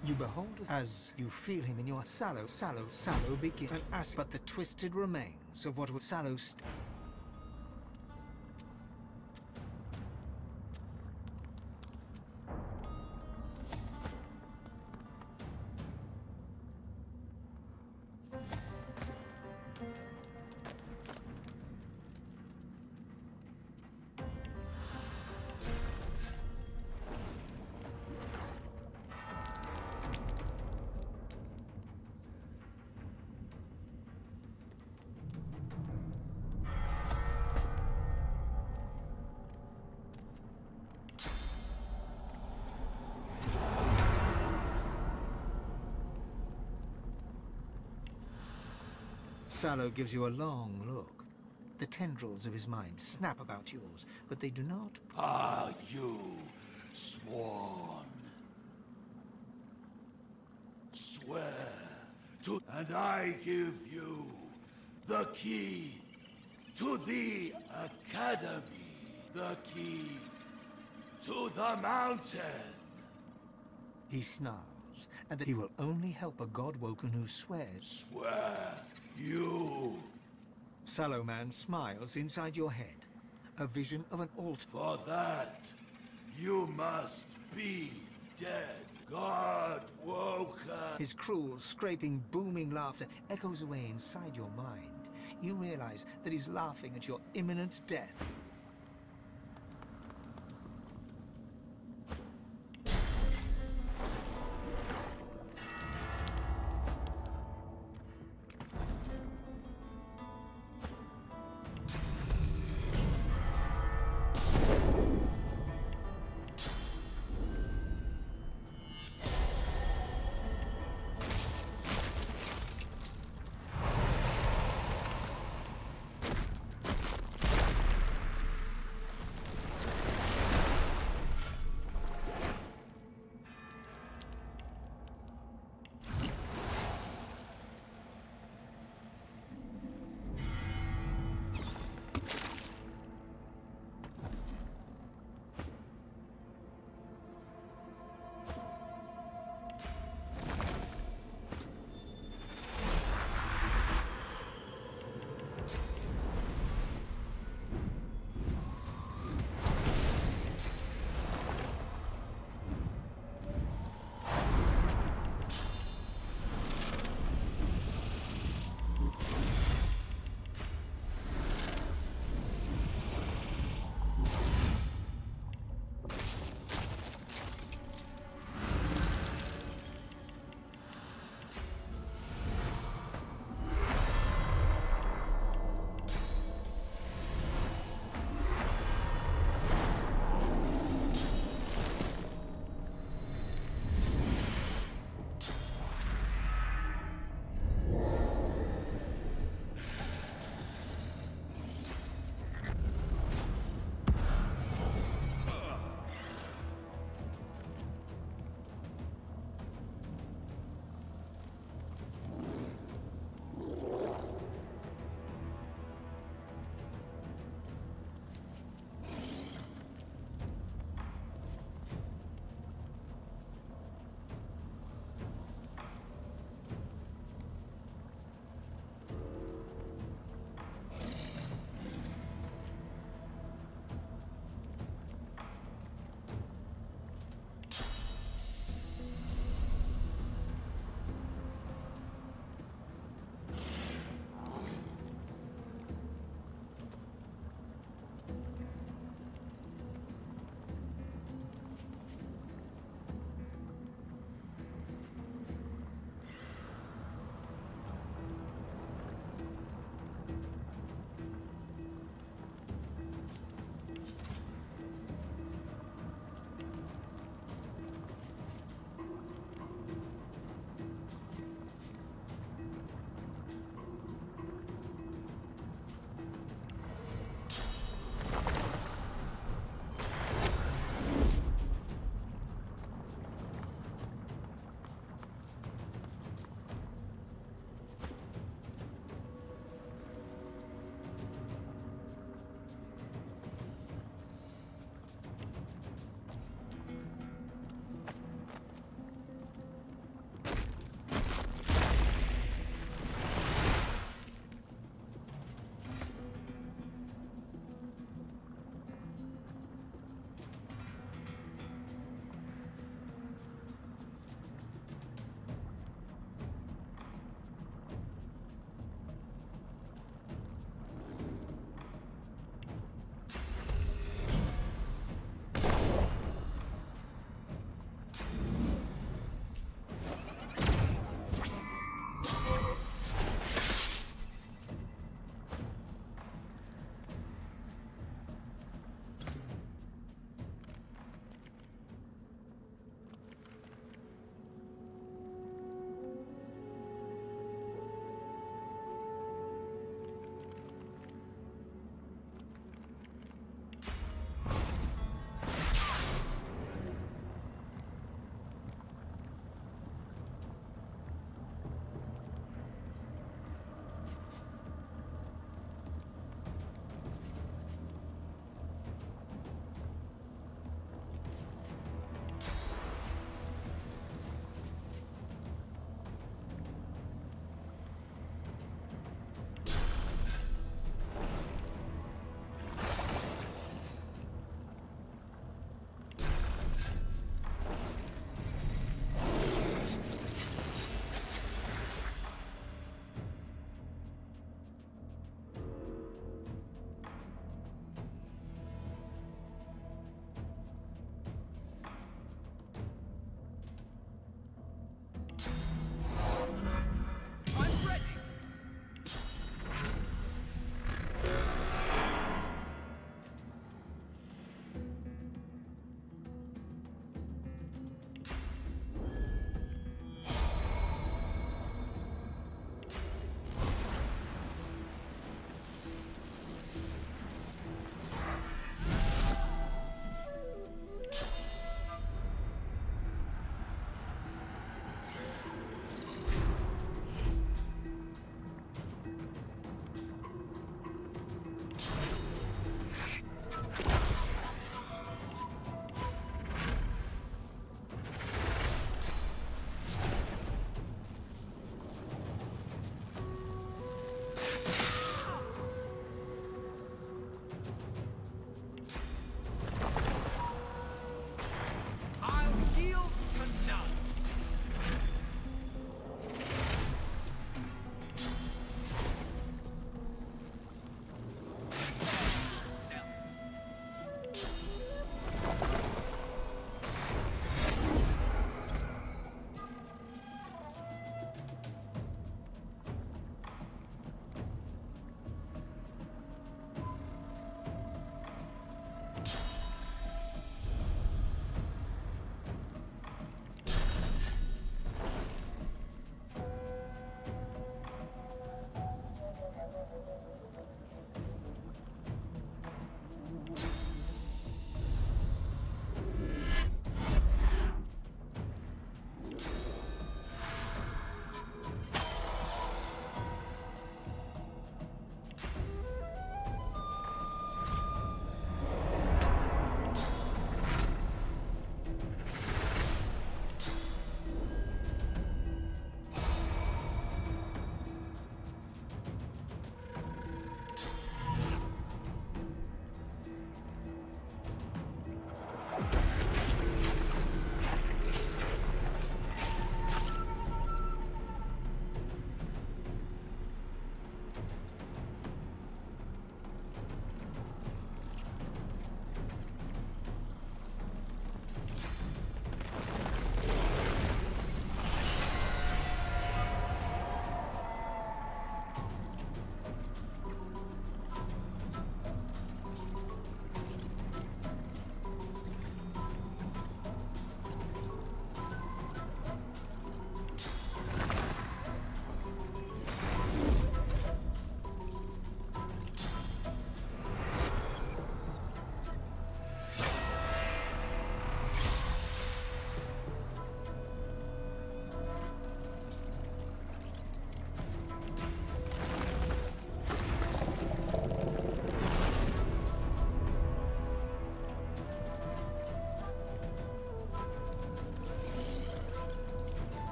You behold as you feel him in your sallow begin an acid, but the twisted remains of what was sallow Sallow gives you a long look. The tendrils of his mind snap about yours, but they do not. Ah, you, sworn. Swear to, and I give you the key to the academy, the key to the mountain. He snarls, and that he will only help a god-woken who swears. Swear, you. Sallow Man smiles inside your head, a vision of an altar. For that, you must be dead, god-woken. His cruel, scraping, booming laughter echoes away inside your mind. You realize that he's laughing at your imminent death.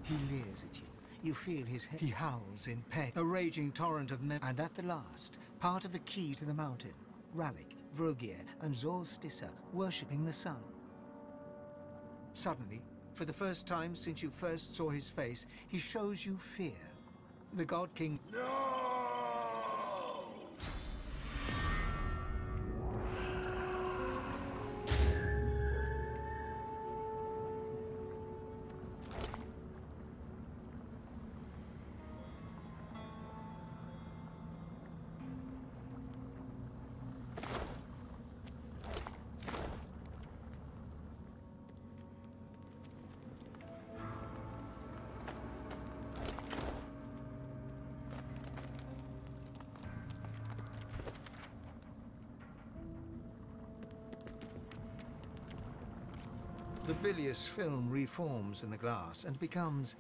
He leers at you. You feel his head. He howls in pain. A raging torrent of memory. And at the last, part of the key to the mountain. Ralik, Vrogir, and Zolstissa worshipping the sun. Suddenly, for the first time since you first saw his face, he shows you fear. The God King... No! The bilious film reforms in the glass and becomes...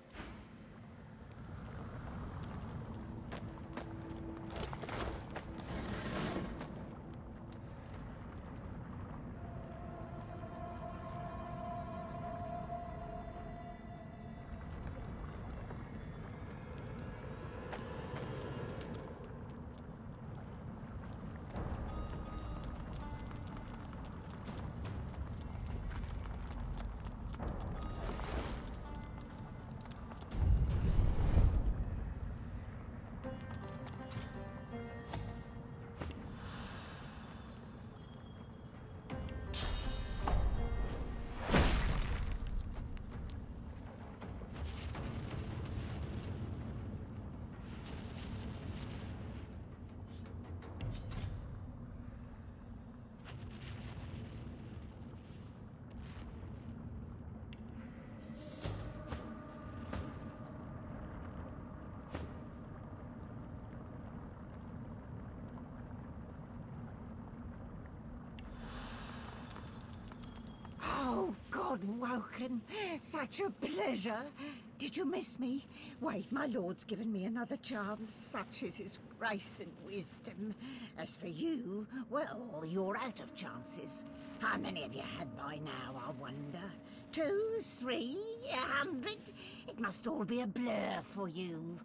Oh, God Woken, such a pleasure. Did you miss me? Wait, my lord's given me another chance. Such is his grace and wisdom. As for you, well, you're out of chances. How many have you had by now, I wonder? 2, 3, 100? It must all be a blur for you.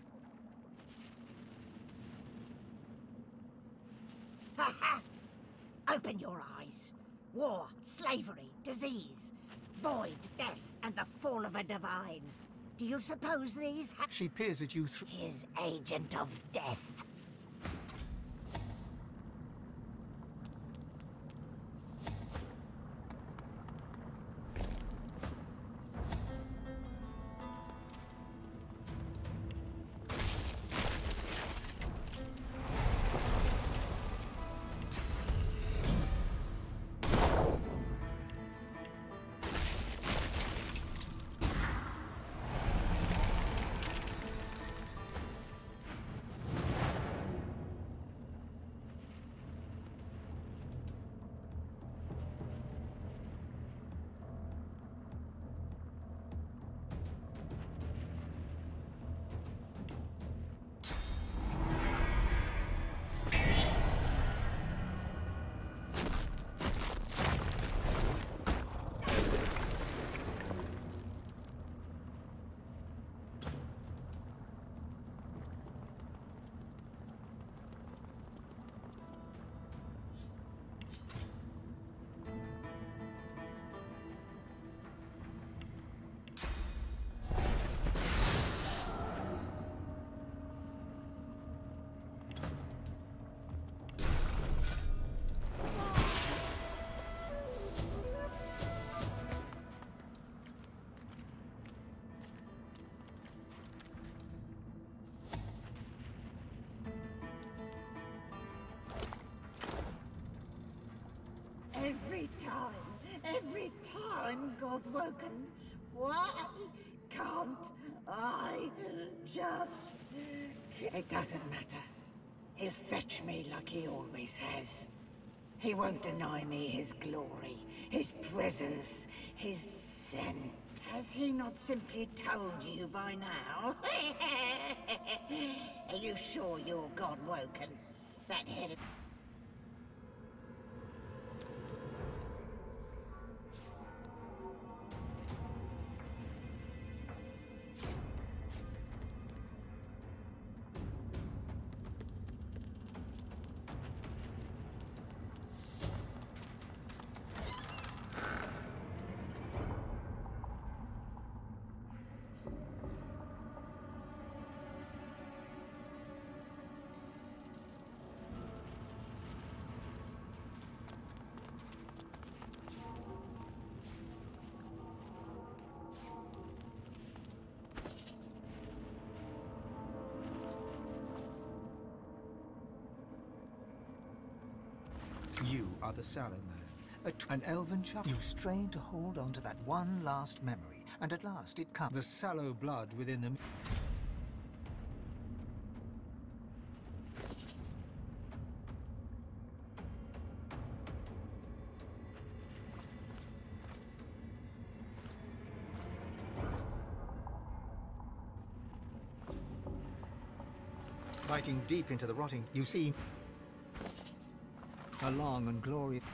Ha ha! Open your eyes. War, slavery, disease, void, death, and the fall of a divine. Do you suppose these She peers at you through... His agent of death. Every time, God Woken. Why can't I just... It doesn't matter. He'll fetch me like he always has. He won't deny me his glory, his presence, his scent. Has he not simply told you by now? Are you sure you're God Woken? That head... You are the Sallow Man, an elven child. You strain to hold on to that one last memory, and at last it comes. The sallow blood within them. Biting deep into the rotting, you see a long and glorious.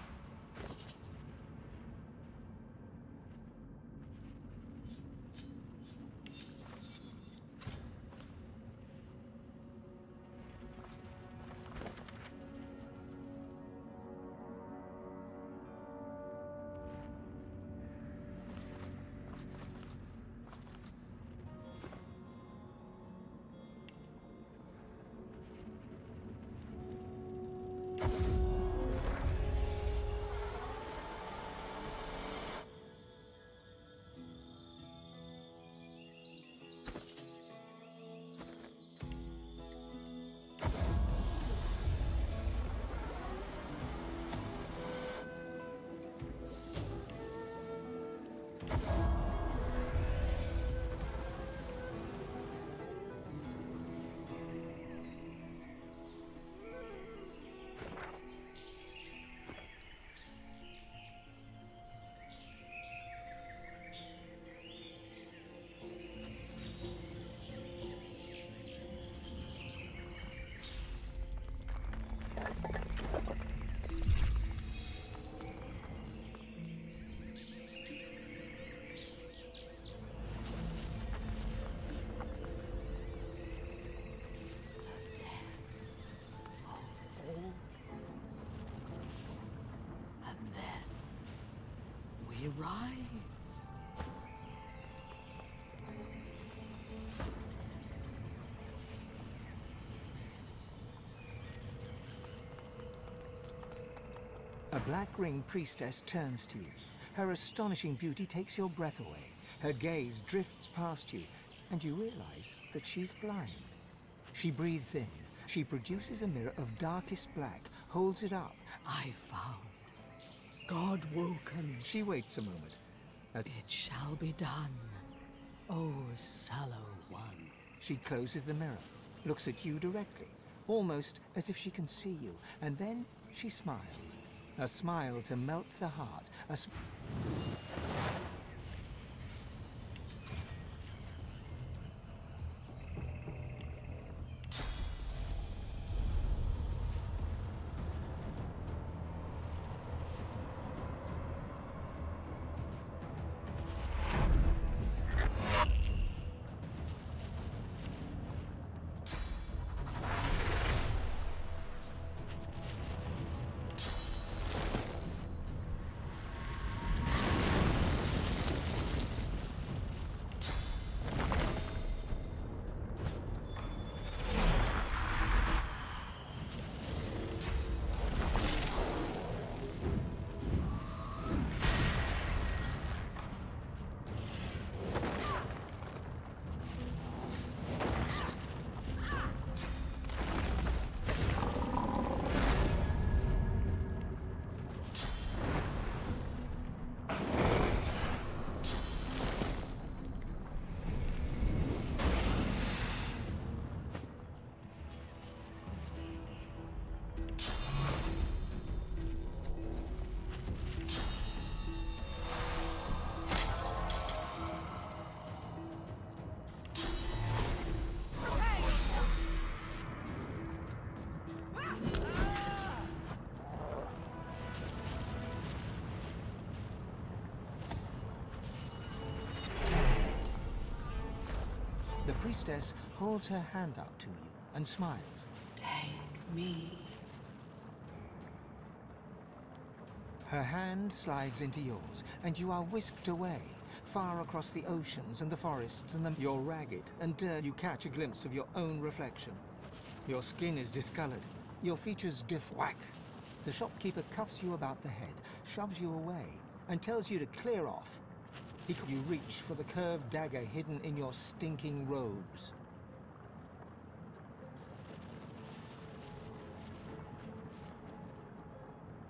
Rise. A black-ringed priestess turns to you. Her astonishing beauty takes your breath away. Her gaze drifts past you, and you realize that she's blind. She breathes in. She produces a mirror of darkest black, holds it up. I found God woken. She waits a moment. As it shall be done, O sallow one. She closes the mirror, looks at you directly, almost as if she can see you, and then she smiles. A smile to melt the heart. The priestess holds her hand out to you and smiles. Take me. Her hand slides into yours, and you are whisked away, far across the oceans and the forests and the... You're ragged and dirty. You catch a glimpse of your own reflection. Your skin is discolored, your features whack. The shopkeeper cuffs you about the head, shoves you away, and tells you to clear off. You reach for the curved dagger hidden in your stinking robes.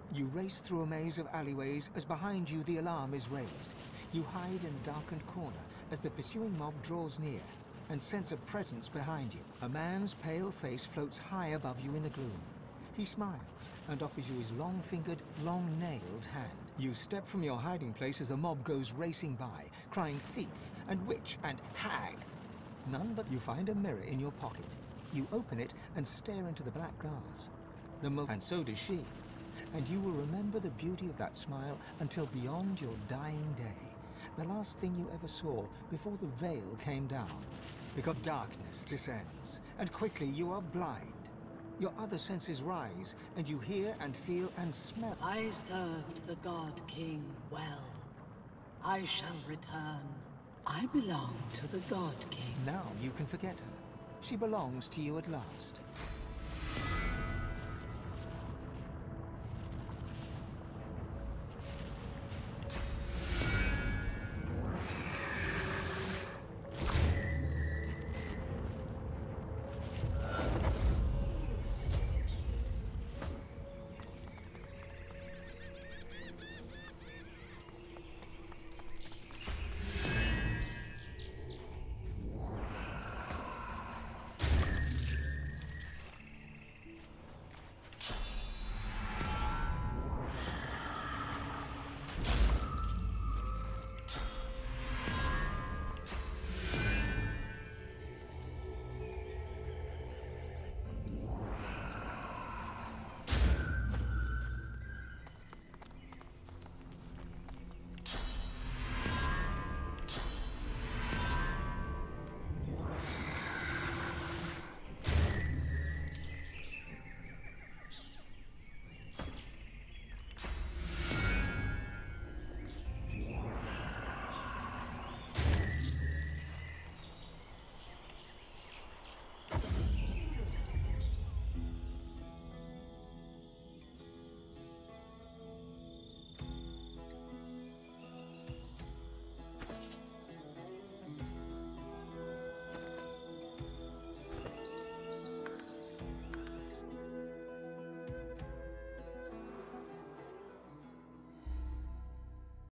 You race through a maze of alleyways as behind you the alarm is raised. You hide in a darkened corner as the pursuing mob draws near and sense a presence behind you. A man's pale face floats high above you in the gloom. He smiles and offers you his long-fingered, long-nailed hand. You step from your hiding place as the mob goes racing by, crying thief and witch and hag. None but you find a mirror in your pocket. You open it and stare into the black glass. And so does she. And you will remember the beauty of that smile until beyond your dying day. The last thing you ever saw before the veil came down. Because darkness descends, and quickly you are blind. Your other senses rise, and you hear and feel and smell. I served the God King well. I shall return. I belong to the God King. Now you can forget her. She belongs to you at last.